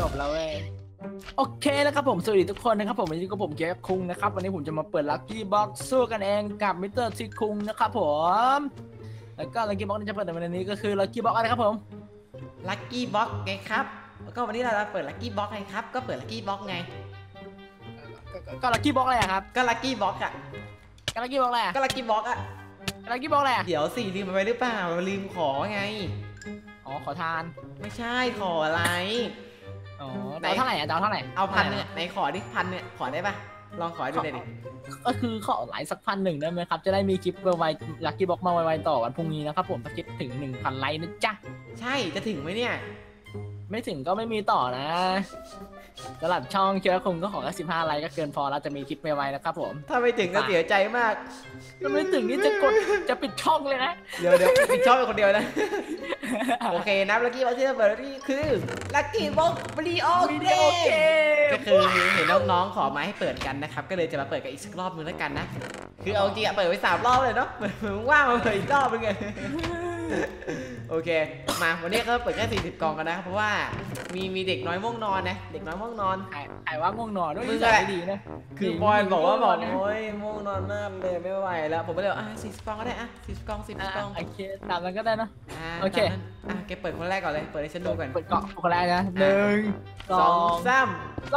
บแล้วเว้ยโอเคแล้วครับผมสวัสดีทุกคนนะครับผมวันนี้ก็ผมเกียร์คุงนะครับวันนี้ผมจะมาเปิดลัคกี้บ็อกซ์สู้กันเองกับมิสเตอร์ซิคุงนะครับผมแล้วก็ลัคกี้บ็อกซ์ที่จะเปิดในวันนี้ก็คือลัคกี้บ็อกซ์อะไรครับผมลัคกี้บ็อกไงครับแล้วก็วันนี้เราเปิดลัคกี้บ็อกไงครับก็เปิดลัคกี้บ็อกไงก็ลัคกี้บ็อกซ์อะไรครับก็ลัคกี้บ็อกอะก็ลัคกี้บ็อกซ์อะไรก็ลัคกี้บ็อกอะลัคกี้บ็อกซ์อะไรเดี๋ยวสิลืมไปหรือเปล่าลืมขอไงอ๋อขอทานไม่ใช่ขออะไรอ๋อเท่าไหร่อะเท่าไหร่เอาพันเนี่ยไหนขอดิพันเนี่ยขอได้ปะลองขอดูหน่อยดิก็คือขอหลายสัก1,000ได้ไหมครับจะได้มีคลิปไวๆลัคกี้บ็อกซ์มาไวๆต่อวันพรุ่งนี้นะครับผมถ้าคิดถึง 1,000 ไลค์นะจ๊ะใช่จะถึงไหมเนี่ยไม่ถึงก็ไม่มีต่อนะสำหรับช่องเชื้อคงก็ขอแค่15 ไลค์ก็เกินพอแล้วจะมีคลิปไวๆนะครับผมถ้าไม่ถึงก็เสียใจมากถ้าไม่ถึงนี่จะปิดช่องเลยนะเดี๋ยวปิดช่องเป็นคนเดียวนะโอเคนะลัคกี้บ็อกที่เราเปิดนี่คือลัคกี้บ็อกวิดีโอเกมก็คือเห็นน้องๆขอมาให้เปิดกันนะครับก็เลยจะมาเปิดกันอีกสักรอบนึงแล้วกันนะคือเอาจริงอะเปิดไป3 รอบเลยเนาะเหมือนว่างมาเปิดอีกรอบนึงไงโอเคมาวันนี้ก็เปิดแค่40 กล่องกันนะเพราะว่ามีเด็กน้อยง่วงนอนนะเด็กน้อยง่วงนอนไอ้ว่าง่วงนอนด้วยนี่ดีนะคือบอยบอกว่าโอ้ยง่วงนอนมากเลยไม่ไหวแล้วผมก็เลย40 กล่องก็ได้40 กล่อง10 กล่องโอเคตามนั้นก็ได้นะโอเคแกเปิดคนแรกก่อนเลยเปิดให้ฉันดูก่อนเปิดกล่องคนแรกนะ1 2 3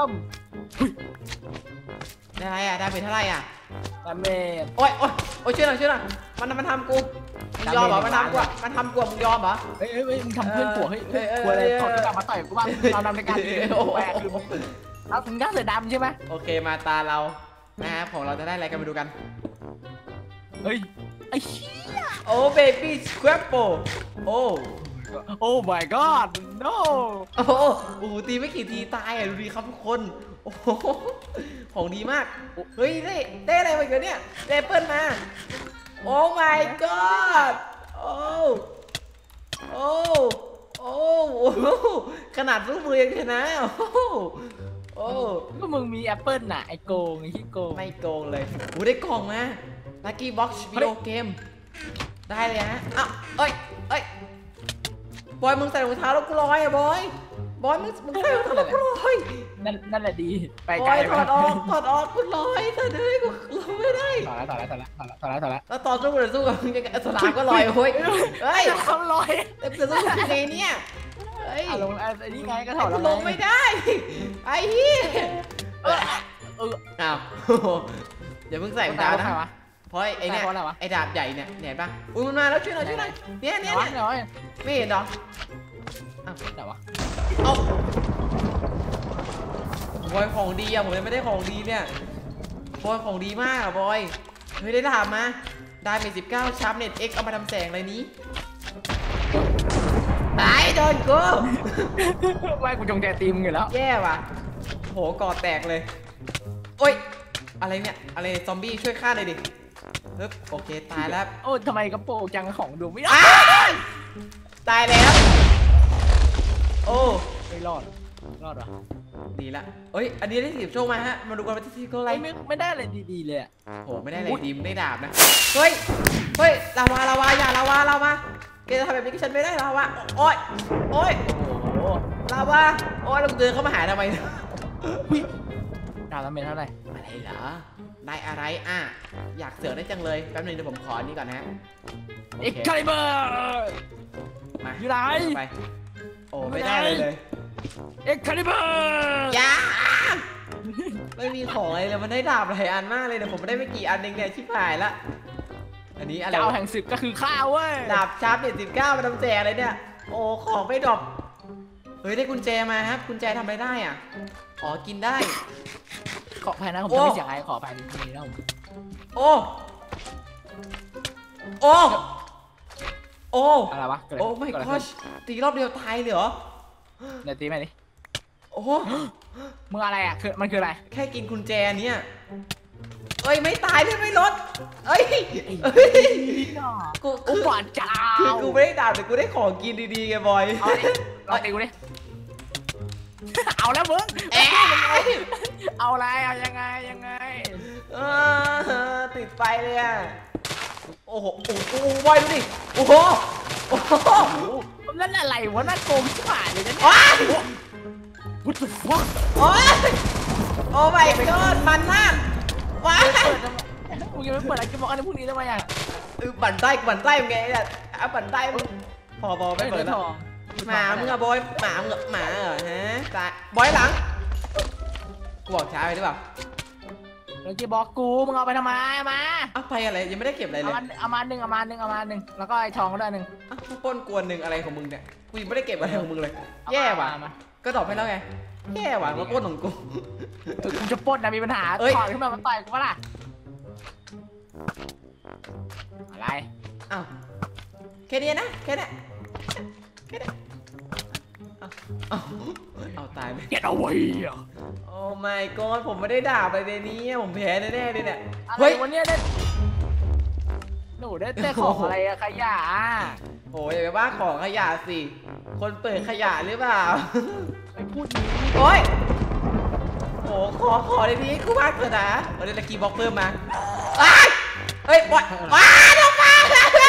ได้อะไรอ่ะได้เป็นเท่าไหร่อ่ะดาเมจโอ้ยช่วยหน่อยมันทำกูมึงยอมเหรอมันทำกูมึงยอมเหรอเฮ้ยมึงทำเพื่อนผัวเฮ้ยผัวอะไรเขาจะกลับมาต่อยกูบ้างเราทำในการแหวกคือเราถึงก้าเสือดำใช่ไหมโอเคมาตาเรานะครับของเราจะได้อะไรกันมาดูกันเฮ้ยไอ้เหี้ยโอ้เบบี้สควอปโปโอ้ my god no โอ้โหตีไม่กี่ทีตายอ่ะดูดีครับทุกคนโอ้ของดีมากเฮ้ยได้อะไรมาเกิดเนี่ยได้เปิลมาโอ้ my god โอ้ขนาดลูกมือยังชนะก็มึงมีแอปเปิลน่ะไอโกงไอที่โกงไม่โกงเลยได้กล่องมาลัคกี้บ็อกซ์วิดีโอเกมได้เลยฮะเอ้ยบอยมึงใส่รองเท้าแล้วกูลอยอะบอยมึงใส่รองเท้าแล้วกูลอยนั่นแหละดีไปไกลถอดออกกูลอยเธอเด้กูลอยไม่ได้ถอดแล้วแล้วตอนสู้กับมึงยังสลาก็ลอยเฮ้ยเขาลอยแต่จะสู้ยังไงเนี่ยลงไอ้นี่ไงก็ถอดลงไม่ได้ไอ้เหี้ยอย่าเพิ่งใส่รองเท้านะเพราะไอ้เนี่ยไอ้ดาบใหญ่เนี่ยเห็นปะอุ้ยมันมาแล้วช่วยหน่อยเนี่ยไม่เห็นหรอแต่ว่าบอยของดีอะผมยังไม่ได้ของดีเนี่ยบอยของดีมากอะบอยเฮ้ยได้ดาบมาได้เป็น19ชาร์ปเน็ต X เอามาทำแสงอะไรนี้ตายโดนกูไม่กูจงใจตีมึงอยู่แล้วแย่ว่ะโหกอดแตกเลยโอ้ยอะไรเนี่ยอะไรซอมบี้ช่วยฆ่าหน่อยดิโอเคตายแล้วโอ้ทำไมกระโปรงจังของดูไม่ได้ตายแล้วโอ้ไม่รอดเหรอดีละเอ้ยอันนี้ได้10 โชคมาฮะมาดูกันว่าที่เขาอะไรไม่ได้อะไรดีๆเลยโหไม่ได้อะไรดีไม่ได้ดาบนะเฮ้ยลาวาอย่าลาวาแกจะทำแบบนี้กับฉันไม่ได้ลาวาโอ้ยโอ้ลาวาโอ้ยเราเดินเข้ามาหาทำไมดาบเมจเท่าไหร่อะไรเหรอได้อะไรอยากเสือกได้จังเลยแป๊บนึงเดี๋ยวผมขอนี้ก่อนนะเอ็กคาลิเบอร์มาอยู่ไหนไปโอ้ไม่ได้เลยเอ็กคาลิเบอร์ยาไม่มีของอะไรเลยมันได้ดาบหลายอันมากเลยแต่ผมได้ไม่กี่อันเองเนี่ยชิบหายละอันนี้อะไรเจ้าแห่งศึกก็คือข้าวเว้ยดาบชาร์ปเนี่ย19มาทำแจอะไรเนี่ยโอ้ของไม่ดรอปเฮ้ยได้กุญแจมาครับกุญแจทำอะไรได้อ่ะอ๋อกินได้ขออภัยนะผมจะไม่เสียงอะไรขออภัยทีนี้นะผมโอ้อะไรวะโอ้ไม่ก็ตีรอบเดียวตายเลยเหรอเดี๋ยวตีไหมดิโอ้มึงอะไรอ่ะมันคืออะไรแค่กินกุญแจเนี่ยเอ้ยไม่ตายเลยไม่ลดกูบอดจ้าคือกูไม่ได้ดาบแต่กูได้ของกินดีๆไงบอยเอาตีกูดิเอาแล้วมึงเอาอะไรเอายังไงติดไฟเลยอ่ะโอ้โหบอยดูดิโอ้โหนั่นอะไรวะน่าโกงชิบหายเลยนะพุทธฟังโอ้ยโอ้ my god มันมากว้ายมึงยังไม่เปิดลักกี้บ็อกอันนี้พรุ่งนี้ทำไมอ่ะบั่นไส้มึงไงเนี่ยบั่นไส้มึงพอไม่เปิดแล้วหมามึงอะบอยหมาเหรอฮะตายบอยหลังกูบอกช้าไปหรือเปล่าลักกี้บ็อกกูมึงเอาไปทำไมมาเอาไปอะไรยังไม่ได้เก็บอะไรเลยเอามาหนึ่งแล้วก็ไอ้ทองก็ได้หนึ่งปล้นกวนหนึ่งอะไรของมึงเนี่ยกูยังไม่ได้เก็บอะไรของมึงเลยแย่ว่ะก็ตอบให้แล้วไงแย่ว่ะมาปล้นของกูกูจะปล้นนะมีปัญหาถอดขึ้นมามันต่อยกูปะล่ะอะไรอ้าวแค่นี้นะแค่นี้เอาตายไปเก็ตเอาไว้อะโอ้ my god ผมไม่ได้ด่าไปในนี้ผมแพ้แน่ๆเลยเนี่ยเฮ้ยวันนี้ได้หนูได้ของอะไรอะขยะโอ้ยอย่าไปว่าของขยะสิคนเปิดขยะหรือเปล่าไปพูดนี้โอ้ยโอ้ขอในนี้กูมากเลยนะวันนี้ตะกี้บล็อกเพิ่มมาเฮ้ยบอยลงมา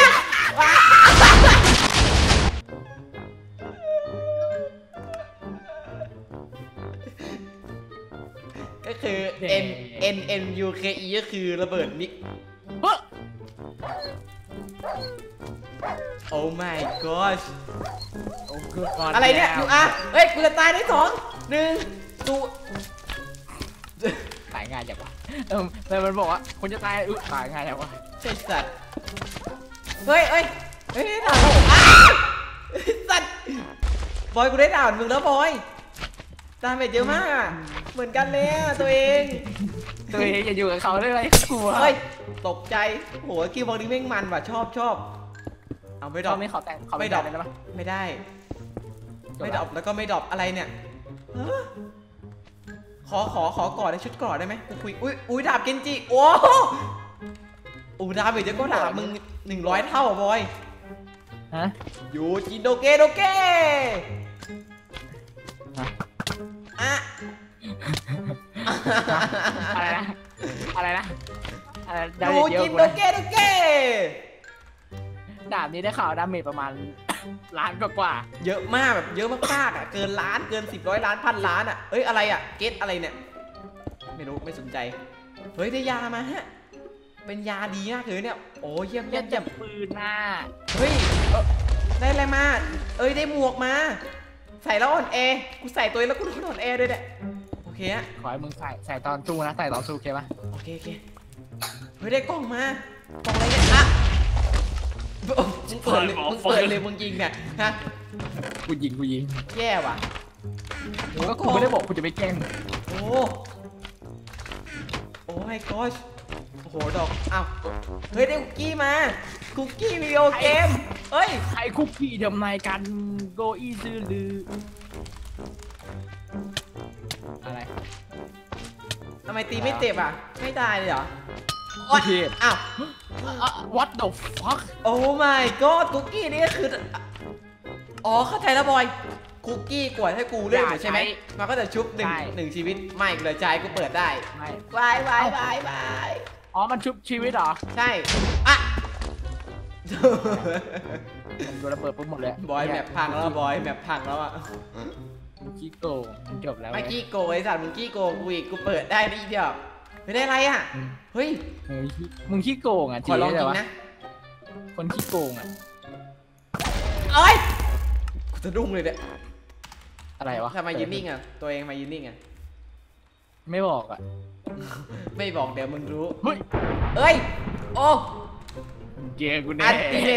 ก็คือ N U K E ก็คือระเบิดมิก โอ้ my gosh อะไรเนี่ยอยู่เฮ้ยกูจะตายได้2 1ตูตายง่ายจังวะแต่มันบอกว่าคนจะตายตายง่ายจังวะใช่สัตว์เฮ้ยด่าสัตว์บอยกูได้ด่ามึงแล้วบอยดาเมจเยอะมากเหมือนกันเลยตัวเองอย่าอยู่กับเขาได้ไหมกลัวเฮ้ยตกใจโหคิวบอลนี้แม่งมันว่ะชอบเอาไม่ดรอปไม่ขอแต่งเขาไม่ดรอปได้ปะไม่ได้ไม่ดรอปแล้วก็ไม่ดรอปอะไรเนี่ยขอก่อนในชุดก่อนได้ไหมกูคุยอุ้ยดาบเกนจิโอ้ดาบเมจเยอะก็ดาบมึง100 เท่าบอยฮะยูจิโดเกอะไรนะยูจิโดเกดาบนี้ได้ข่าวดาเมจประมาณล้านกว่าเยอะมากแบบเยอะมากๆอ่ะเกินล้านเกิน10 100 ล้านพันล้านอ่ะเอ้ยอะไรอ่ะเกตอะไรเนี่ยไม่รู้ไม่สนใจเฮ้ยได้ยามาฮะเป็นยาดีมากเลยเนี่ยโอ้เยี่ยมปืนหน้าเฮ้ยได้อะไรมาได้หมวกมาใส่แล้วอ่อนแอกูใส่ตัวแล้วกูอ่อนแอด้วยเนี่ยโอเคฮะขอให้มึงใส่ตอนสู้นะใส่ตอนสู้โอเคปะโอเคเฮ้ยได้กล่องมากล่องอะไรเนี่ยมึงเปิดเลยมึงยิงเนี่ยฮะกูยิงแย่ว่ะก็กูไม่ได้บอกกูจะไปแกล้งโอ้ my gosh โอ้โหดอกอ้าวเฮ้ยได้คุกกี้มาคุกกี้วิดีโอเกมเฮ้ยใครคุกกี้ทำไมกันโกอีซื้อลืออะไรทำไมตีไม่เจ็บอ่ะไม่ตายเลยเหรออ้าว what the fuck โอ้ my god คุกกี้นี่ก็คือเข้าใจแล้วบอยคุกกี้กวดให้กูเล่นใช่ไหมมันก็จะชุบหนึ่งชีวิตไม่เหลือใจกูเปิดได้บายอ๋อมันชุบชีวิตเหรอใช่อ่ะโดนระเบิดปุ๊บหมดเลยบอยแมปพังแล้วบอยแมปพังแล้วอ่ะขี้โกงมันจบแล้วไม่ขี้โกงไอ้สัตว์มึงขี้โกงกูอีกกูเปิดได้ดีเดียวไม่ได้อะไรอ่ะเฮ้ยมึงขี้โกงอ่ะขอลองกินนะคนขี้โกงอ่ะเอ้ยกูจะดุ้งเลยเนี่ยอะไรวะทำไมยืนนิ่งอ่ะตัวเองมายืนนิ่งอ่ะไม่บอกอ่ะไม่บอกเดี๋ยวมึงรู้เฮ้ยโอ้เกย์กูแน่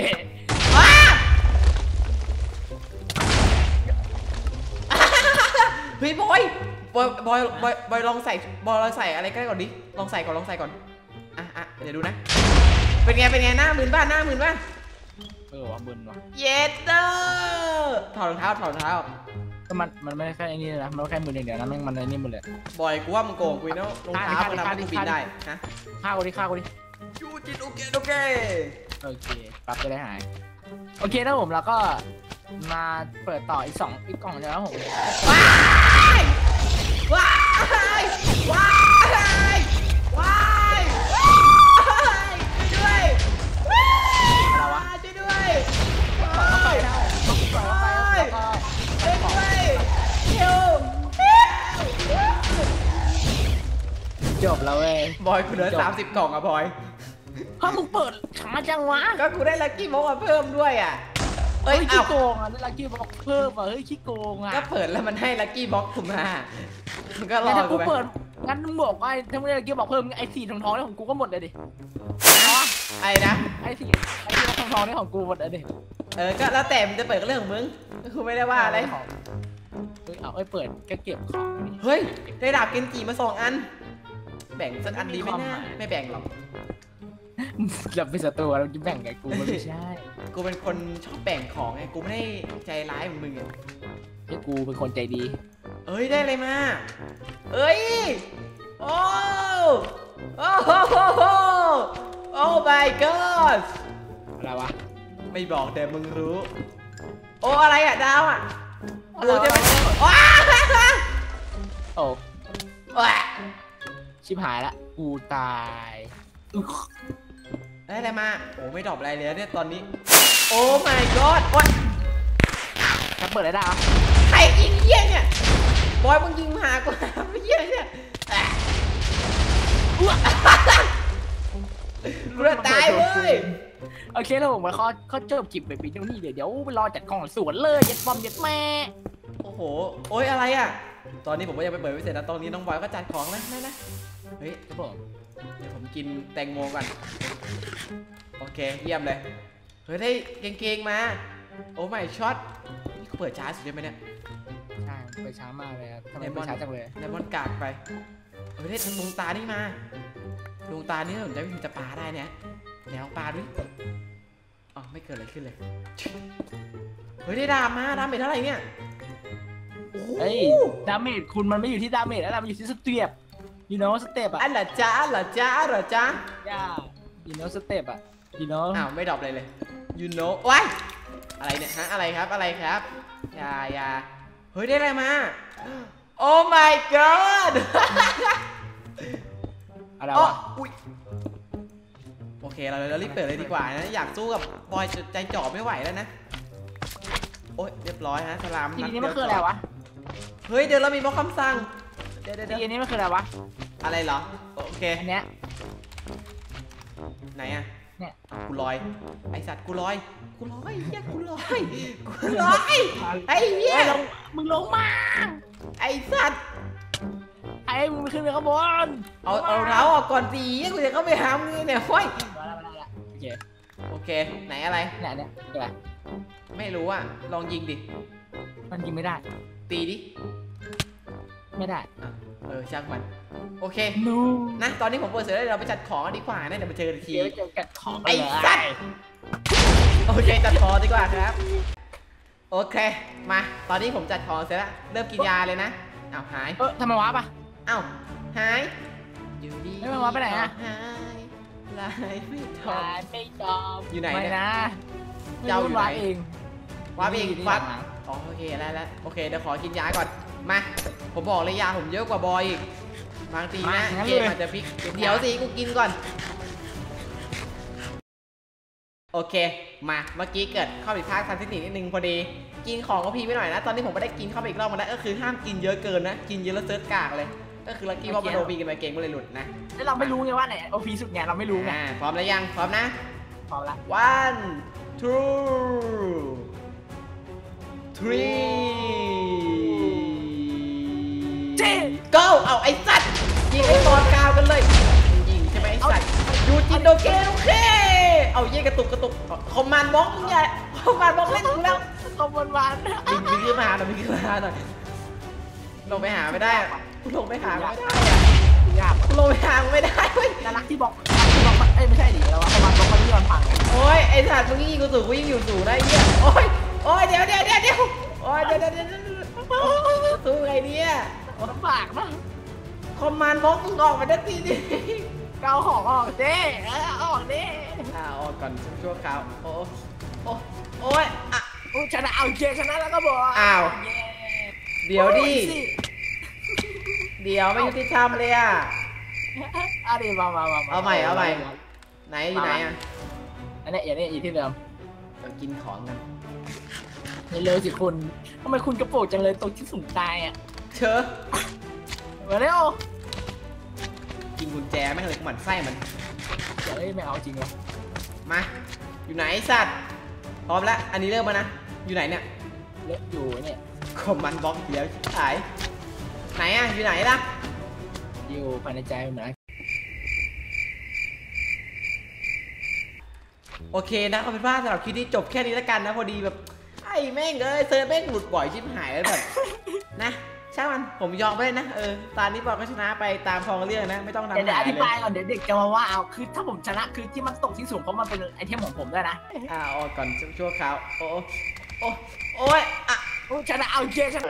เฮ้ยบอยลองใส่อะไรก็ได้ก่อนดิลองใส่ก่อนอ่ะเดี๋ยวดูนะเป็นไงหน้ามึนบ้านว่ะมึนว่ะเยเตอร์ถอดรองเท้าก็มันไม่แค่ไอ้นี่นะมันแค่มืออย่างเดียวนะมันไอ้นี่หมดเลยบอยกูว่ามึงโกงกูนะรองเท้ามันทำให้กูบินได้ฮะฆ่ากูดิยูจิโอเคโอเคปรับจะได้หายโอเคนะผมแล้วก็มาเปิดต่ออีกกล่องแล้วผมว้ายช่วยอะไรวะช่วยด้วยไปแล้วก็เฮลจบแล้วเว้ยบอยกูเหลือ30 กล่องอะบอยถ้ามึงเปิดช้าจังวะก็กูได้ลัคกี้บ็อกมาเพิ่มด้วยอะเฮ้ยขี้โกงอ่ะได้ลักกี้บ็อกเพิ่มอ่ะเฮ้ยขี้โกงอ่ะก็เปิดแล้วมันให้ลัคกี้บ็อกกูมามันก็รงั้อนถ้ากูกูไปเปิดงั้นมึงบอกว่าถ้าไม่ได้ลักกี้บ็อกเพิ่มไอ้สีทองๆนี่ของกูก็หมดเลยดิไอ้นะไอ้สีทองๆนี่ของกูหมดเลยดิก็แล้วแต่มึงจะเปิดก็เรื่องของมึงกูไม่ได้ว่าอะไรเฮ้ยเอาเอ้ยเปิดก็เก็บของดิเฮ้ยได้ดาบเกนจิมา2 อันแบ่งสักอันดีไหมนะไม่แบ่งหรอกเราเป็นศัตรูเราจะแบ่งกับกูมันไม่ใช่กูเป็นคนชอบแบ่งของไงกูไม่ได้ใจร้ายเหมือนมึงไงไอ้กูเป็นคนใจดีเอ้ยได้อะไรมาเอ้ยโอ้โอ้โหโอ้ my god อะไรวะไม่บอกแต่มึงรู้ โอ้อะไรอะดาวอะโอ้ใช่ไหมว้าโอ้ว้าชิบหายละกูตายได้อะไรมาโอ้ไม่ดรอปอะไรเลยเนี่ยตอนนี้โอ้ my god โอ้ยจะเปิดอะไรได้วะใครยิงเหี้ยเนี่ยบอยมึงยิงมากูไม่เหี้ยเนี่ยกูจะตายเว้ยโอเคแล้วผมมาเขาเจอจิบไปปีนี้เดี๋ยวไปรอจัดของสวนเลยยัดบอมยัดแม่โอ้โหโอ้ยอะไรอะตอนนี้ผมก็ยังไปเปิดไม่เสร็จนะตอนนี้น้องบอยก็จัดของแล้วนะเฮ้ยครับผมเดี๋ยวผมกินแตงโมก่อนโอเคเยี่ยมเลยเฮ้ยได้เก่งๆมาโอ้ไม่ช็อตนี่เขาเปิดช้าสุดใช่ไหมเนี่ยใช่ไปช้ามากเลยครับทำไมไปช้าจังเลยไดมอนด์กากไปเฮ้ยได้ดวงตานี่มาดวงตานี่ผมจะวิ่งจะปาได้เนี่ยเดี๋ยวปาด้วยอ๋อไม่เกิดอะไรขึ้นเลยเฮ้ยได้ดาบมาดาบเป็นเท่าไหร่เนี่ยโอ้โหเฮ้ยดาเมจคุณมันไม่อยู่ที่ดาเมจแล้วมันอยู่ที่สเตียบยูโน่สเต็ปอะอันละจ้าอันละจ้าอันละจ้าย่ายูโน่สเต็ปอะยูโน่อ้าวไม่ดรอปเลย you know ว้ายอะไรเนี่ยฮะอะไรครับอะไรครับอย่าเฮ้ยได้อะไรมาโอ้ my god อะไรอ๋อวะอุ๊ยโอเคเรารีบเปิดเลยดีกว่านะอยากสู้กับบอยใจจ่อไม่ไหวแล้วนะโอ้ยเรียบร้อยฮะสลามทีนี้มันคืออะไรวะเฮ้ยเดี๋ยวเรามีบล็อกคำสั่งเดี๋ยวทีนี้มันคืออะไรวะอะไรเหรอโอเคอันเนี้ยไหนอะเนี่ยกูลอยไอสัตว์กูลอยเฮียกูลอยไอเฮียมึงลงมาไอสัตว์ไอ้มึงขึ้นไปข้างบนเอาเท้าออกก่อนสิกูจะเข้าไปหามึงเนี่ยห้อยโอเคโอเคไหนอะไรเนี่ยอะไรไม่รู้อ่ะลองยิงดิมันยิงไม่ได้ตีดิไม่ได้อ่ะช่างมันโอเคนูนะตอนนี้ผมเปิดเสร็จแล้วเราไปจัดของกันดีกว่านะเดี๋ยวมาเจอกันอีกทีเดี๋ยวเจอกันของไอ้สัตว์ โอเคจัดของดีกว่าครับโอเคมาตอนนี้ผมจัดของเสร็จแล้วเริ่มกินยาเลยนะอ้าวหายทำไมวะปะอ้าวหายอยู่ดีไม่มาไปไหนอะหายลายไม่ทอตายไม่ยอมอยู่ไหนไม่เนี่ยนะเจ้าอยู่ไหนเองวับอีกอยู่ที่วับหลังอ๋อโอเคแล้วโอเคเดี๋ยวขอกินยาก่อนมาผมบอกเลยยาผมเยอะกว่าบอยอีกบางทีนะเกมอาจจะพลิกเดี๋ยวสิกูกินก่อนโอเคมาเมื่อกี้เกิดข้อผิดพลาดทางเทคนิคนิดนึงพอดีกินของก็พีไปหน่อยนะตอนนี้ผมไม่ได้กินเข้าไปอีกรอบมาแล้วก็คือห้ามกินเยอะเกินนะกินเยอะแล้วเซิร์ชกากเลยก็คือลักกี้ว่ามาโดบีกันไปเกมก็เลยหลุดนะแล้วเราไม่รู้ไงว่าไหนโอพีสุดไงเราไม่รู้ไงพร้อมแล้วยังพร้อมนะพร้อมละ one two three เจ๊ go เอาไอ้สัตว์ยิงไอ้บอลกาวกันเลยยิงใช่ไหมไอ้สัตว์ยูจินโดเกโอเคเอาเย่กระตุกคอมมานด์บล็อกมึงใหญ่คอมมานด์บล็อกเล่นมึงแล้วขบวนวันมึงขึ้นมาหน่อยมึงขึ้นมาหน่อยลงไปหาไม่ได้ลงไปหาไม่ได้ยากลงไปหาไม่ได้เว้ยน่ารักที่บอกเอ้ยไม่ใช่ดิเราว่าขบวนบอกมันที่มันพังโอ้ยไอ้สัตว์มึงยิงกูสูงกูยิงอยู่สูงได้เนี่ยโอ้ยเดี๋ยวโอ้ยเดี๋ยวสู้ไงเนี่ยลำบากนะคอมมานด์บล็อกมึงออกมาได้ทีดิเกาของออกเจ๊ออกดิออกก่อนชั่วคราวโอ้ยอ่ะชนะเอาเจ๊ชนะแล้วก็บอกอ้าวเดี๋ยวดิเดี๋ยวไม่ยุติธรรมเลยอ่ะเอาดิมาเอาใหม่ไหนอยู่ไหนอ่ะอันนี้อย่างนี้อยู่ที่เดิมเรากินของกันนี่เลยสิคุณทำไมคุณกระโปรงจังเลยตรงที่สูงตายอ่ะเชอะมาเร็วกิชิงกุญแจแม่งเลยหมั่นไส้มันเฮ้ยไม่เอาจริงเหรอมาอยู่ไหนสัตว์พร้อมแล้วอันนี้เริ่มมานะอยู่ไหนเนี่ยเละอยู่เนี่ยคอมมันบล็อกเดี๋ยวขายไหนอะอยู่ไหนล่ะอยู่ภายในใจมันนะโอเคนะเอาเป็นว่าสำหรับคลิปนี้จบแค่นี้แล้วกันนะพอดีแบบไอ้แม่งเอ้ยเซิร์ฟแม่งหลุดบ่อยชิบหายแล้วแบบนะช่างมันผมยอมไปเลยนะตอนนี้บอกก็ชนะไปตามคลองเรื่องนะไม่ต้องทำเดี๋ยวอหายธิเลยบายก่อนเดี๋ยวเด็กจะมาว่าเอาคือถ้าผมชนะคือที่มันตกที่สูงเพราะมันเป็นไอเทมของผมด้วยนะออกก่อนชั่วคราวโอ้โอ้ยอ่ะโอ้ชนะเอาเจชนะ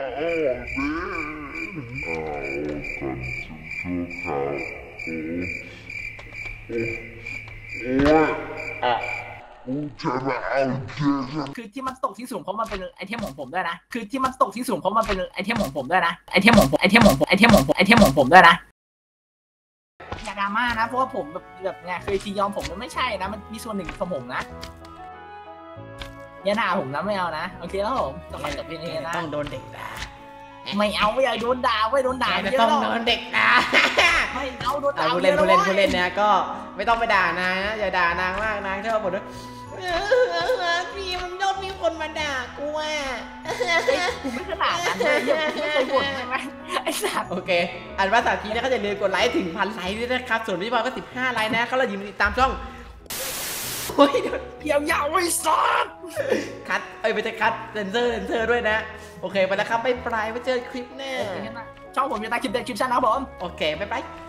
คือที่มันตกที่สูงเพราะมันเป็นไอเทมของผมด้วยนะคือที่มันตกที่สูงเพราะมันเป็นไอเทมของผมด้วยนะไอเทมของผมไอเทมของผมไอเทมของผมไอเทมของผมด้วยนะอย่าดราม่านะเพราะว่าผมแบบไงเคยทียอมผมมันไม่ใช่นะมันมีส่วนหนึ่งของผมนะอย่าด่าผมนะไม่เอานะโอเคแล้วผมต้องจบเพลงนี้นะต้องโดนเด็กด่าไม่เอาไม่อยากโดนด่าไม่โดนด่าจะเยอะต้องหรโดอกนเด็กด่าไม่เอาโดนด่าผู้เล่นนะก็ไม่ต้องไปด่านางนะอย่าด่านางมากนางชอบบ่นด้วยพี่มันยอดมีคนมาด่ากูอ่ะกูไม่ขนาดนั้นเลยยังไม่เคยบ่นใช่ไหมไอ้สัตว์โอเคอันว่าสาวทีนะก็อย่าลืมกดไลค์ถึง1,000 ไลค์ด้วยนะครับส่วนพี่บอลก็15 ไลค์นะเขาเรายืมติดตามช่องโอ้ยยาวๆไอ้สัตว์คัดไม่ใช่คัดเซนเซอร์ด้วยนะโอเคไปแล้วครับไปปลายไปเจอคลิปหน้าช่องผมจะตามคลิปเด็ดคลิปชั้นนะครับผมโอเคบ๊ายบาย